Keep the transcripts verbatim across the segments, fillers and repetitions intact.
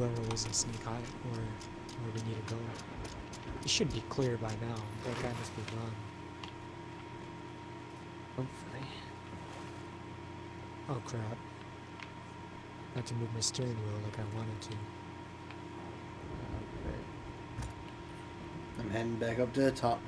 whoever was in Snake Island or where we need to go. It should be clear by now. That guy must be gone. Hopefully. Oh crap. I had to move my steering wheel like I wanted to. Okay. I'm heading back up to the top.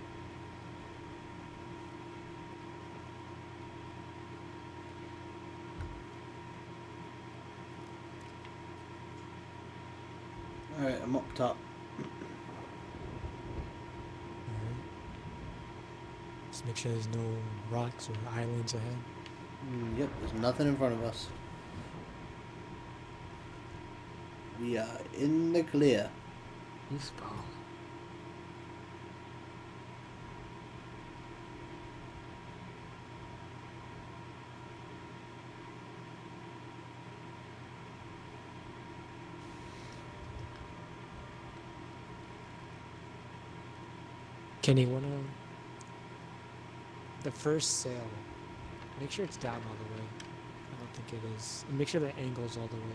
Alright, I'm up top. Alright. Just make sure there's no rocks or islands ahead. Mm, yep, there's nothing in front of us. We are in the clear. This ball. Kenny, wanna the first sail? Make sure it's down all the way. I don't think it is. And make sure the angle's all the way.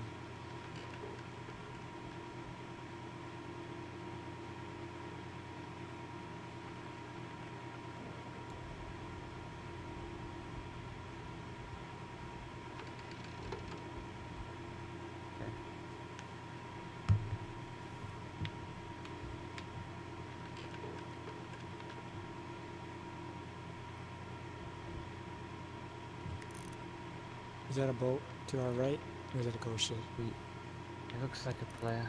Is that a boat to our right, or is that a ghost ship? It looks like a player.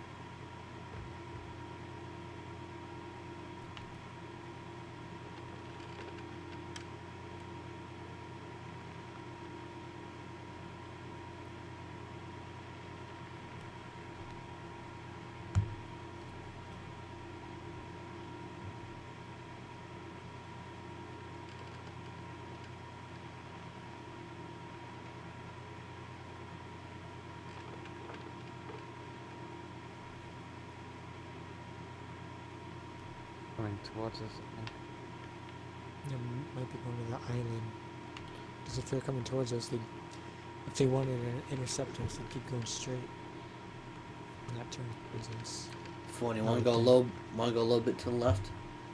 Coming towards us, I think. They might be going to the island. Because if they're coming towards us, they, if they wanted to intercept us, they'd keep going straight. Not turn towards us. Phone, you No, wanna we go a can't. little wanna go a little bit to the left?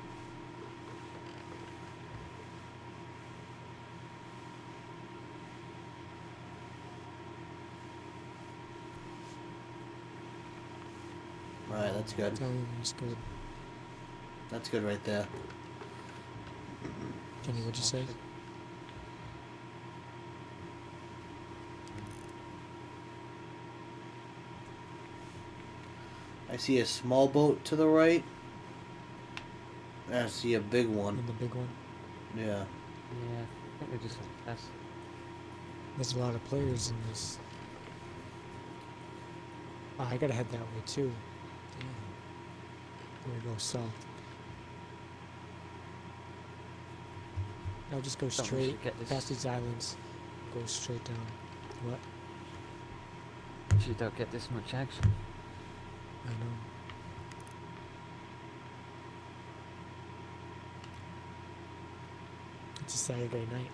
Alright, that's good. That's good. That's good right there. Kenny, what'd you say? I see a small boat to the right. I see a big one. And the big one? Yeah. Yeah, I think they just like that's There's a lot of players in this. Oh, I gotta head that way too. Damn. I'm gonna go south. I'll just go Thought we should straight get this- past these islands. Go straight down. What? if you don't get this much action. I know. It's a Saturday night.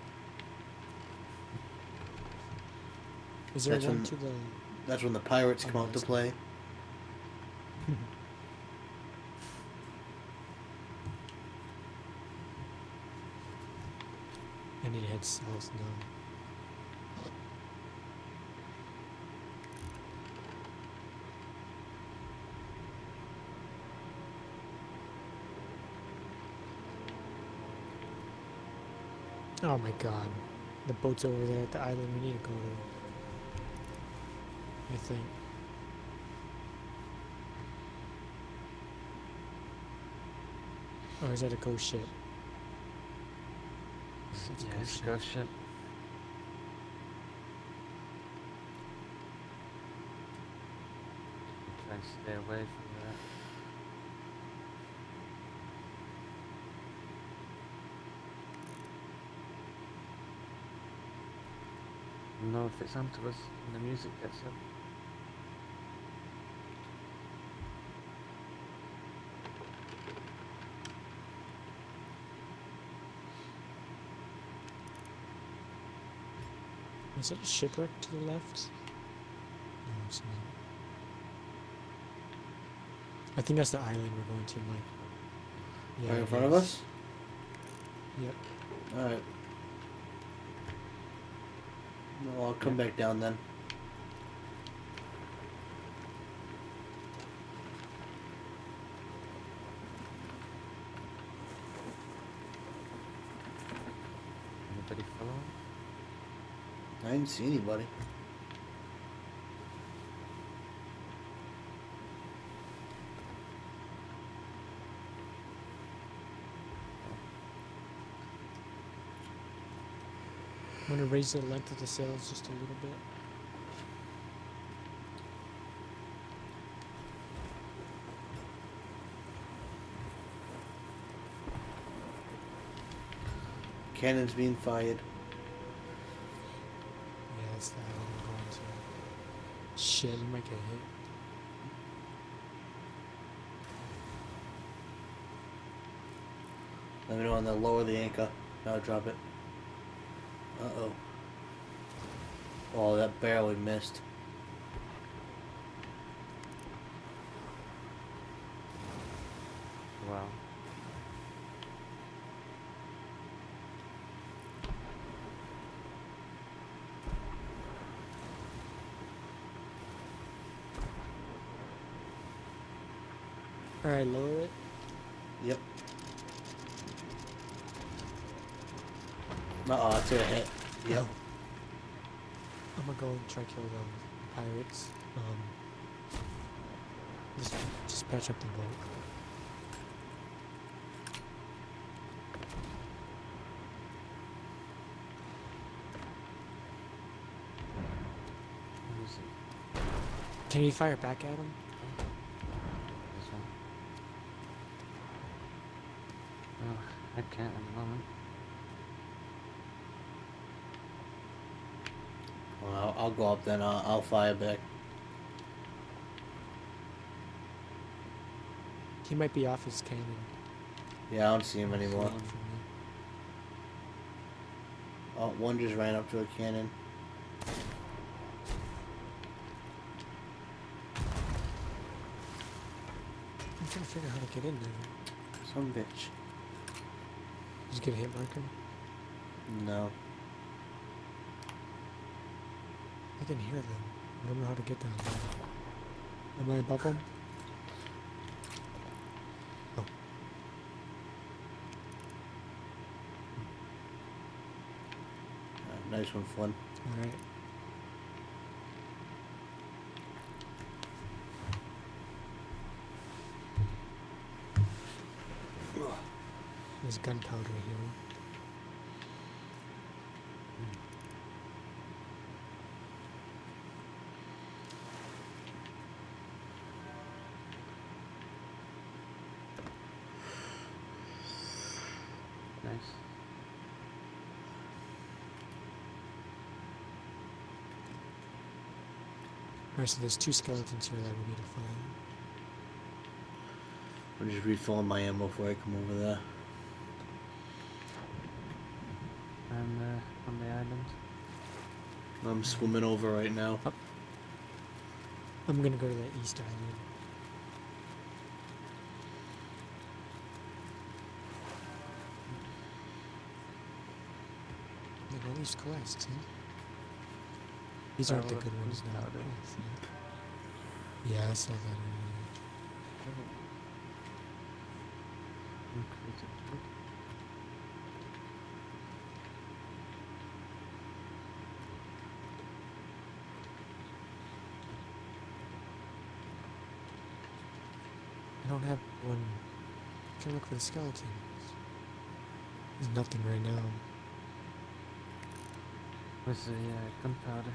Is there That's one when- to the... That's when the pirates Oh, come out to that's- play. I need to head south now. Oh my god. The boat's over there at the island we need to go to. I think. Or is that a ghost ship? It's a Yeah, ghost it's a ship. ghost ship. Try and stay away from that. I don't know if it's onto us when the music gets up. Is that a shipwreck to the left? No, it's not. I think that's the island we're going to, Mike. Yeah, Right in it front of is. us? Yep. Alright. Well, I'll come Yeah. back down then. Anybody following? I didn't see anybody. I'm gonna raise the length of the sails just a little bit. Cannon's being fired. Yeah, that's the island we're going to. Shit, you might get hit. Let me know when they lower the anchor. Now drop it. Uh-oh. Oh, that barely missed. Wow. Alright, lower it. Yep. Uh-oh, I took a hit. Yep. Oh. I'm gonna go and try to kill the pirates. Um, just, just patch up the boat. Where is it? Can you fire back at him? This one. Oh, I can't at the moment. Well, I'll, I'll go up then. I'll, I'll fire back. He might be off his cannon. Yeah, I don't see him anymore. From me. Oh, one just ran up to a cannon. I'm trying to figure out how to get in there. Some bitch. Did you get a hit marker? No. I can hear them. I don't know how to get down there. Am I above them? Oh. Uh, nice one, Flynn. Alright. There's gunpowder here. Nice. Alright, so there's two skeletons here that we need to find. I'm just refilling my ammo before I come over there. And uh, on the island. I'm swimming over right now. I'm gonna go to the east island. Like all these quests, huh? These aren't the Power good ones now. gunpowder. Yeah, I saw that earlier. Increase it, right? I don't have one. I'm trying to look for the skeletons. There's nothing right now. Where's the uh, gunpowder?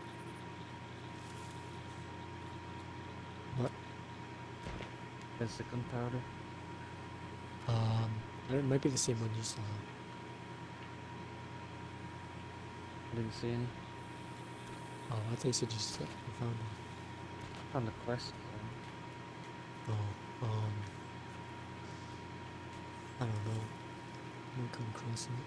What? There's the gunpowder. Um, it might be the same one you saw. Didn't see any. Oh, I thought you said you saw- you found it. On the quest. um, Oh, um, I don't know. I might come across it.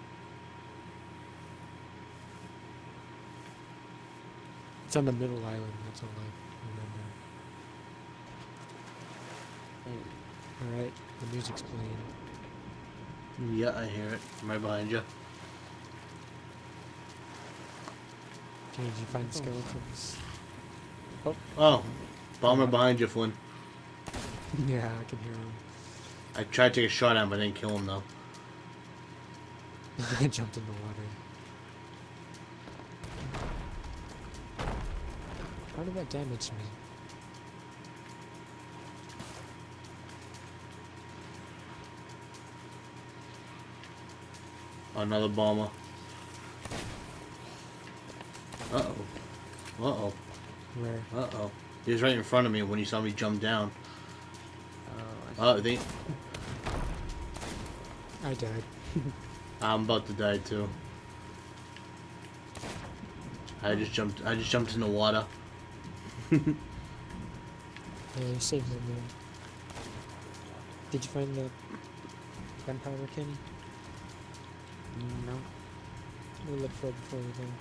It's on the middle island, that's all I remember. Hey, Alright, the music's playing. Yeah, I hear it. I'm right behind you. Okay, did you find the skeletons? Oh, Oh, bomber Yeah. behind you, Flynn. yeah, I can hear them. I tried to take a shot at him, but I didn't kill him though. I jumped in the water. How did that damage me? Another bomber. Uh oh. Uh oh. Where? Uh oh. He was right in front of me when he saw me jump down. oh, I Oh, they. I died. I'm about to die too. I just jumped. I just jumped in the water. Yeah, you saved me, man. Did you find the gunpowder, Kenny? no. We'll look for it before we go.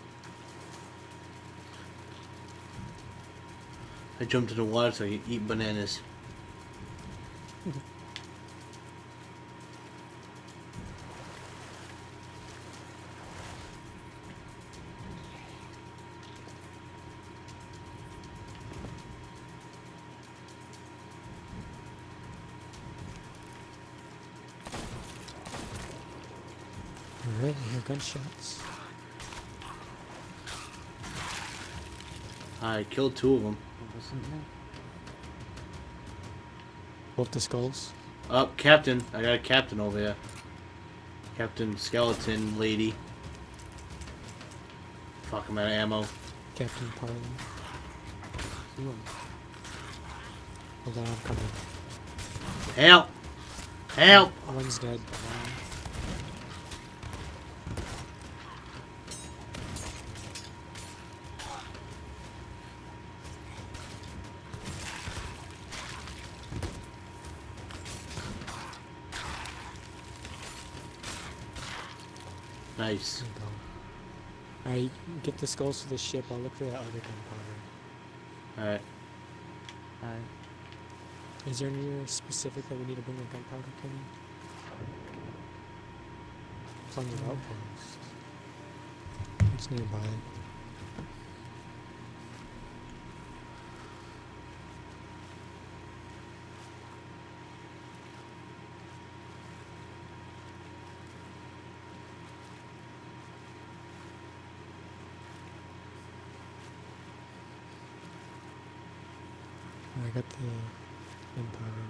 I jumped in the water so I could eat bananas. Alright, I hear gunshots. I killed two of them. Wasn't there? Both the skulls. Up, Captain. I got a captain over here. Captain Skeleton Lady. Fuck, I'm out of ammo. Captain Parlin. See one. Hold on, I'm coming. Help! Help! One's dead. Nice. There you go. Alright, get the skulls to the ship. I'll look for that other gunpowder. Alright. I Is there anywhere specific that we need to bring a gunpowder, Kenny? Plenty of outposts. It's nearby. I got the gunpowder.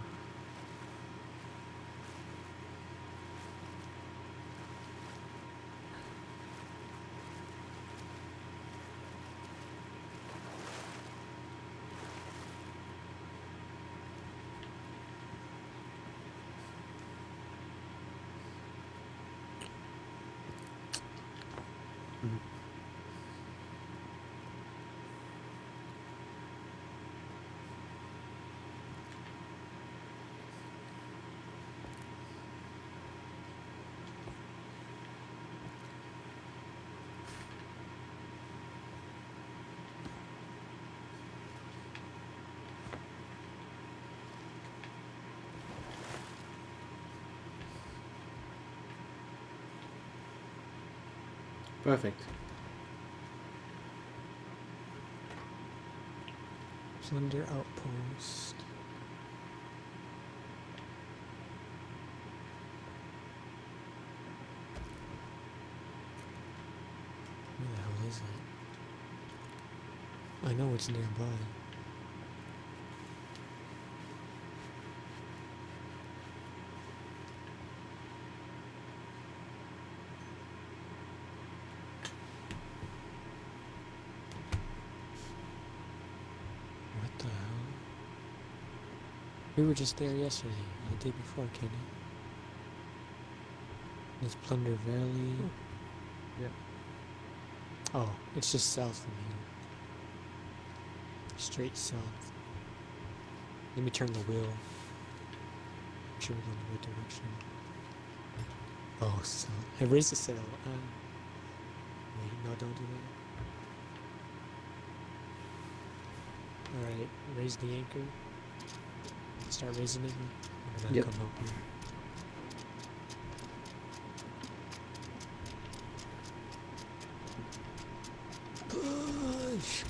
Perfect. Plunder outpost. Where the hell is it? I know it's nearby. What the hell? We were just there yesterday, or the day before, Kenny. This Plunder Valley. Yep. Oh, it's just south from here. Straight south. Let me turn the wheel. Make sure we're going the right direction. Oh, so I raised the sail. Uh, wait, no, don't do that. Alright, raise the anchor. Let's start raising it, and then Yep. come help you. Push!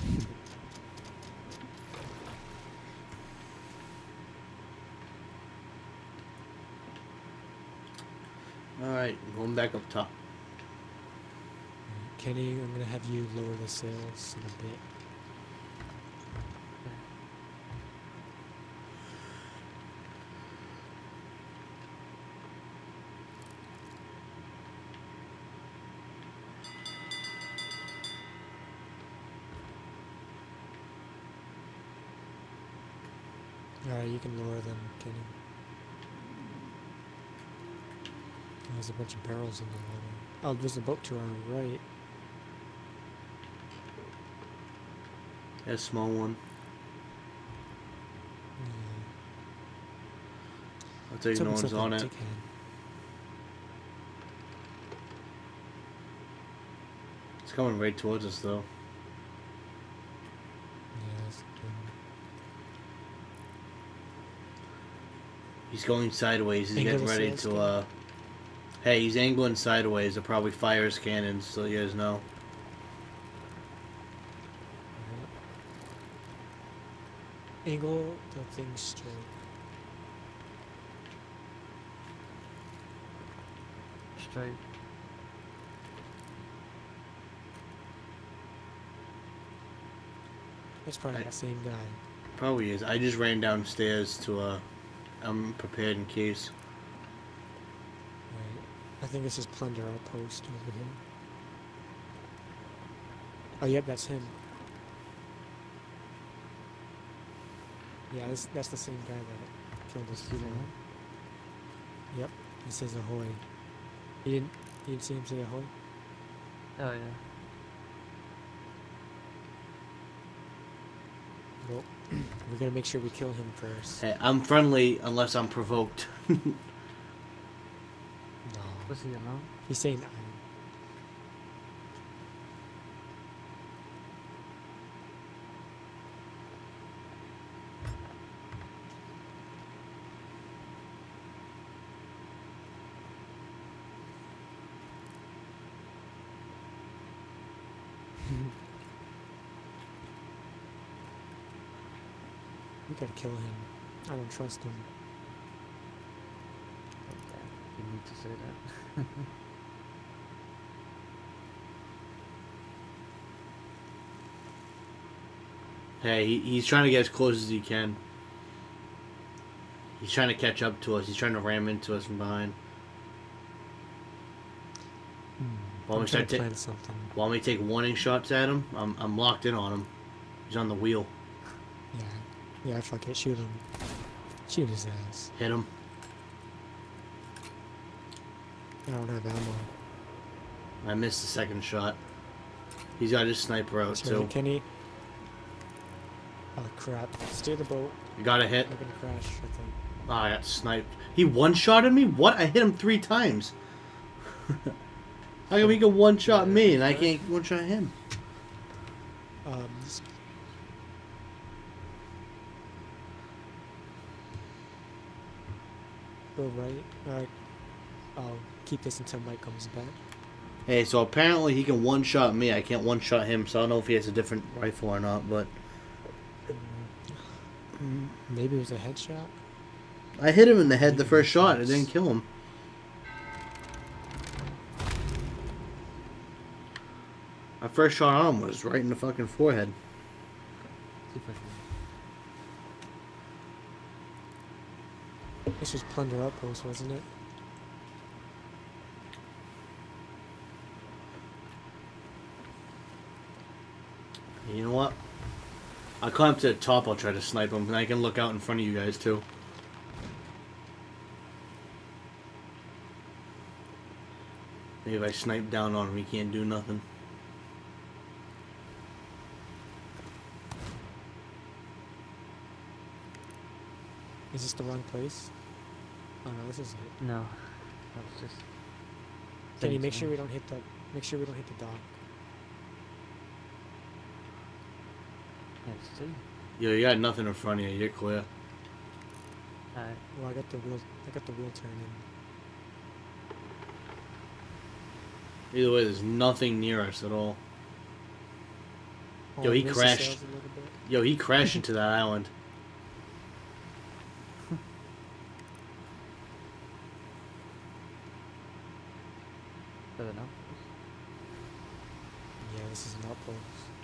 Alright, going back up top. Kenny, I'm gonna have you lower the sails in a bit. Alright, you can lower them, Kenny. There's a bunch of barrels in the water. Oh, there's a boat to our right. A small one. Yeah. I'll tell you no one's on it. It's coming right towards us though. Yeah, that's good. He's going sideways. He's Angle getting the ready sails, to Kenny. uh hey, he's angling sideways. They'll probably fire his cannons, so you guys know. Angle the thing straight. Straight. That's probably I- the same guy. Probably is. I just ran downstairs to uh I'm prepared in case. Right. I think this is Plunder Outpost over here. Oh, yep, that's him. Yeah, that's, that's the same guy that killed us before. Yep, he says ahoy. You didn't, you didn't see him say ahoy? Oh yeah. Well, we gotta make sure we kill him first. Hey, I'm friendly unless I'm provoked. No. Was he alone? He's saying I'm. We gotta kill him. I don't trust him. Okay. You need to say that. Hey, he, he's trying to get as close as he can. He's trying to catch up to us. He's trying to ram into us from behind. Hmm. Want I'm me to trying start to ta- plan something. Want me to take warning shots at him? I'm I'm locked in on him. He's on the wheel. Yeah. Yeah, fuck it. Shoot him. Shoot his ass. Hit him. I don't have ammo. I missed the second shot. He's got his sniper out That's too. right, Kenny. Oh crap. Steer the boat. You got a hit. We're gonna crash, I think. Oh, I got sniped. He one-shotted me? What? I hit him three times. How come he can one-shot me and I can't one-shot him? Um, this... Go right. Alright. I'll keep this until Mike comes back. Hey, so apparently he can one-shot me. I can't one-shot him, so I don't know if he has a different rifle or not, but... Mm, maybe it was a headshot? I hit him in the head the first shot. It didn't kill him. My first shot on him was right in the fucking forehead. See if I can. This was Plunder Outpost, wasn't it? You know what? I'll climb to the top. I'll try to snipe him, and I can look out in front of you guys too. Maybe if I snipe down on him, he can't do nothing. Is this the wrong place? Oh no, this is it. No. That was just. Can you saying make sure we something. don't hit the make sure we don't hit the dock? Let's see. Yo, you got nothing in front of you. You're clear. Alright. Well, I got the wheel. I got the wheel turning. Either way, there's nothing near us at all. Oh, Yo, I he raised the crashed. sails a little bit. Yo, he crashed into that island. Fair enough. Yeah, this is an outpost.